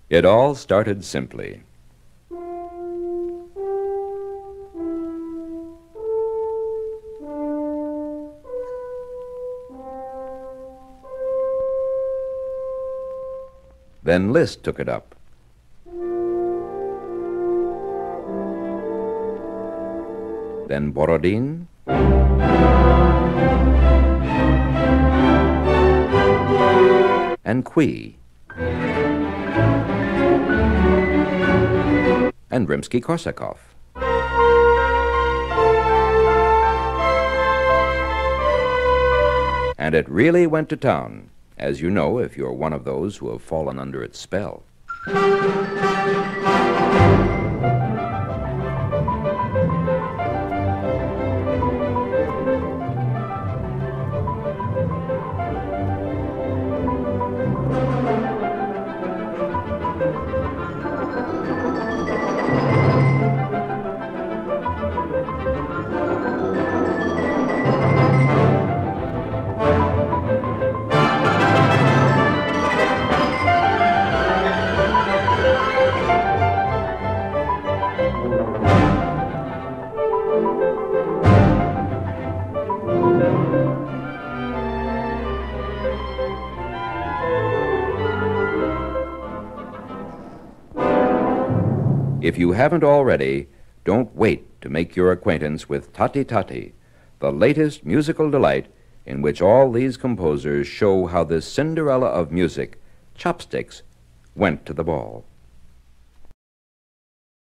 It all started simply. Then Liszt took it up. Then Borodin. And Cui. And Rimsky-Korsakov. And it really went to town, as you know if you're one of those who have fallen under its spell. If you haven't already, don't wait to make your acquaintance with Tati-Tati, the latest musical delight in which all these composers show how this Cinderella of music, Chopsticks, went to the ball.